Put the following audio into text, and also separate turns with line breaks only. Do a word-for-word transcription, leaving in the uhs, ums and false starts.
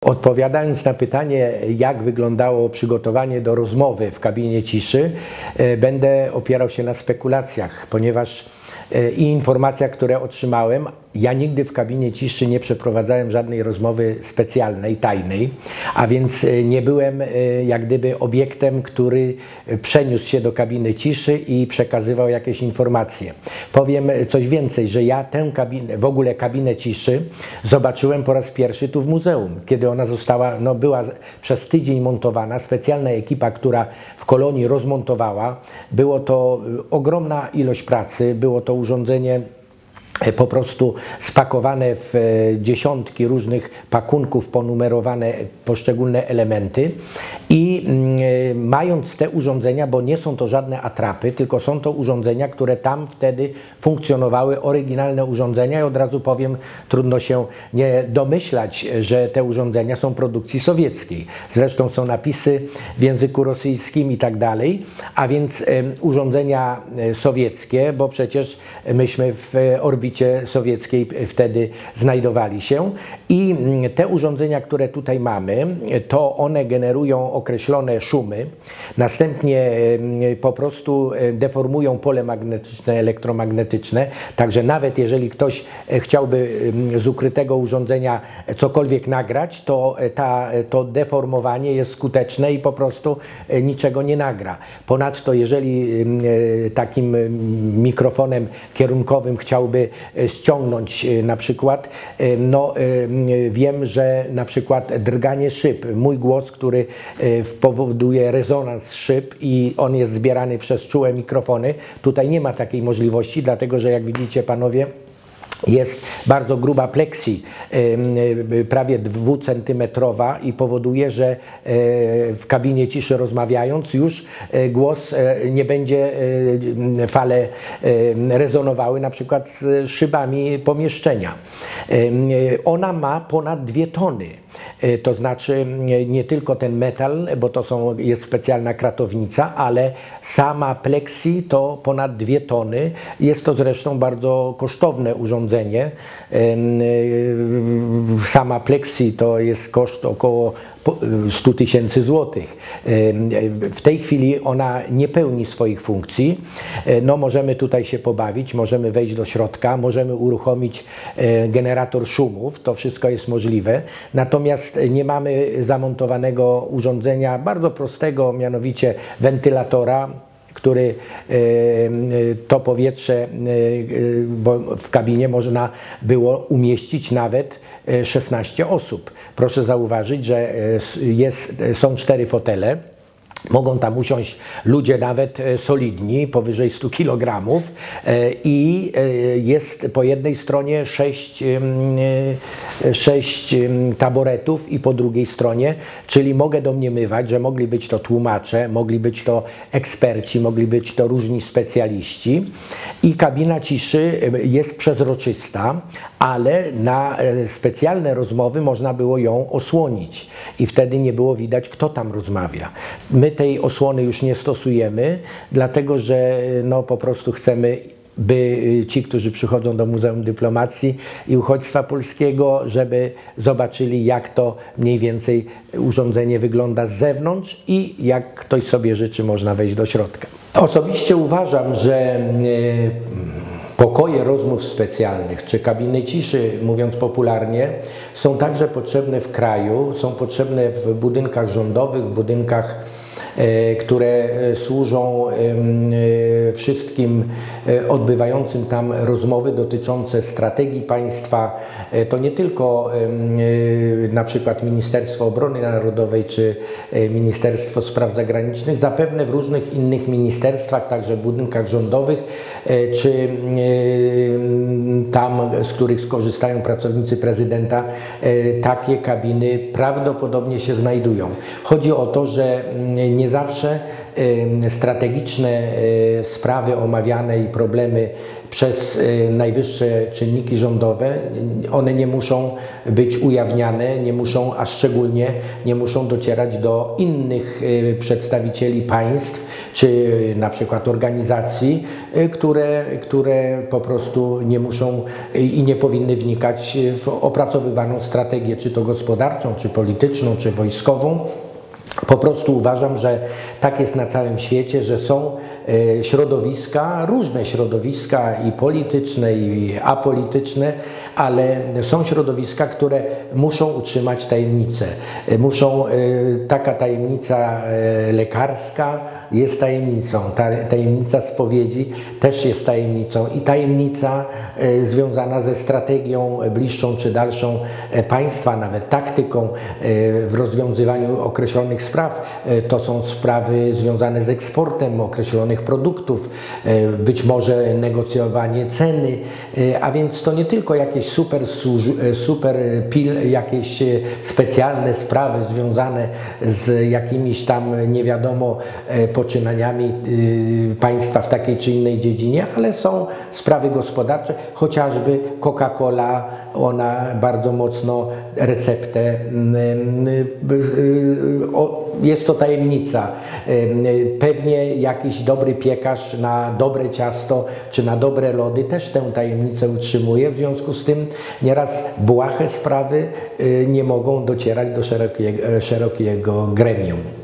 Odpowiadając na pytanie, jak wyglądało przygotowanie do rozmowy w kabinie ciszy, będę opierał się na spekulacjach, ponieważ i informacjach, które otrzymałem, ja nigdy w kabinie ciszy nie przeprowadzałem żadnej rozmowy specjalnej, tajnej, a więc nie byłem jak gdyby obiektem, który przeniósł się do kabiny ciszy i przekazywał jakieś informacje. Powiem coś więcej, że ja tę kabinę, w ogóle kabinę ciszy zobaczyłem po raz pierwszy tu w muzeum, kiedy ona została, no była przez tydzień montowana, specjalna ekipa, która w Kolonii rozmontowała. Było to ogromna ilość pracy, było to urządzenie po prostu spakowane w dziesiątki różnych pakunków, ponumerowane poszczególne elementy i mając te urządzenia, bo nie są to żadne atrapy, tylko są to urządzenia, które tam wtedy funkcjonowały, oryginalne urządzenia i od razu powiem, trudno się nie domyślać, że te urządzenia są produkcji sowieckiej. Zresztą są napisy w języku rosyjskim i tak dalej, a więc urządzenia sowieckie, bo przecież myśmy w orbicie sowieckiej wtedy znajdowali się i te urządzenia, które tutaj mamy, to one generują określone szumy, następnie po prostu deformują pole magnetyczne, elektromagnetyczne, także nawet jeżeli ktoś chciałby z ukrytego urządzenia cokolwiek nagrać, to ta, to deformowanie jest skuteczne i po prostu niczego nie nagra. Ponadto jeżeli takim mikrofonem kierunkowym chciałby ściągnąć na przykład, no wiem, że na przykład drganie szyb, mój głos, który powoduje rezonans szyb i on jest zbierany przez czułe mikrofony, tutaj nie ma takiej możliwości, dlatego że jak widzicie panowie, jest bardzo gruba pleksji, prawie dwucentymetrowa i powoduje, że w kabinie ciszy rozmawiając już głos nie będzie fale rezonowały na przykład z szybami pomieszczenia. Ona ma ponad dwie tony. To znaczy nie tylko ten metal, bo to są, jest specjalna kratownica, ale sama pleksji to ponad dwie tony. Jest to zresztą bardzo kosztowne urządzenie. Sama pleksji to jest koszt około stu tysięcy złotych. W tej chwili ona nie pełni swoich funkcji. No, możemy tutaj się pobawić, możemy wejść do środka, możemy uruchomić generator szumów, to wszystko jest możliwe. Natomiast nie mamy zamontowanego urządzenia bardzo prostego, mianowicie wentylatora, który to powietrze, bo w kabinie można było umieścić nawet szesnaście osób. Proszę zauważyć, że jest, są cztery fotele. Mogą tam usiąść ludzie nawet solidni, powyżej stu kilogramów i jest po jednej stronie sześć, sześć taboretów i po drugiej stronie, czyli mogę domniemywać, że mogli być to tłumacze, mogli być to eksperci, mogli być to różni specjaliści i kabina ciszy jest przezroczysta, ale na specjalne rozmowy można było ją osłonić i wtedy nie było widać, kto tam rozmawia. My tej osłony już nie stosujemy, dlatego że no, po prostu chcemy, by ci, którzy przychodzą do Muzeum Dyplomacji i Uchodźstwa Polskiego, żeby zobaczyli, jak to mniej więcej urządzenie wygląda z zewnątrz i jak ktoś sobie życzy, można wejść do środka. Osobiście uważam, że pokoje rozmów specjalnych czy kabiny ciszy, mówiąc popularnie, są także potrzebne w kraju, są potrzebne w budynkach rządowych, w budynkach, które służą wszystkim odbywającym tam rozmowy dotyczące strategii państwa. To nie tylko na przykład Ministerstwo Obrony Narodowej czy Ministerstwo Spraw Zagranicznych, zapewne w różnych innych ministerstwach, także w budynkach rządowych, czy tam, z których skorzystają pracownicy prezydenta, takie kabiny prawdopodobnie się znajdują. Chodzi o to, że nie zawsze strategiczne sprawy omawiane i problemy przez najwyższe czynniki rządowe, one nie muszą być ujawniane, nie muszą, a szczególnie nie muszą docierać do innych przedstawicieli państw, czy na przykład organizacji, które, które po prostu nie muszą i nie powinny wnikać w opracowywaną strategię, czy to gospodarczą, czy polityczną, czy wojskową. Po prostu uważam, że tak jest na całym świecie, że są środowiska, różne środowiska i polityczne, i apolityczne, ale są środowiska, które muszą utrzymać tajemnicę. Muszą, taka tajemnica lekarska jest tajemnicą, ta tajemnica spowiedzi też jest tajemnicą i tajemnica związana ze strategią bliższą czy dalszą państwa, nawet taktyką w rozwiązywaniu określonych spraw. To są sprawy związane z eksportem określonych produktów, być może negocjowanie ceny, a więc to nie tylko jakieś super, super pil, jakieś specjalne sprawy związane z jakimiś tam nie wiadomo poczynaniami państwa w takiej czy innej dziedzinie, ale są sprawy gospodarcze, chociażby Coca-Cola, ona bardzo mocno receptę, jest to tajemnica. Pewnie jakiś dobry piekarz na dobre ciasto czy na dobre lody też tę tajemnicę utrzymuje, w związku z tym nieraz błahe sprawy nie mogą docierać do szerokiego, szerokiego gremium.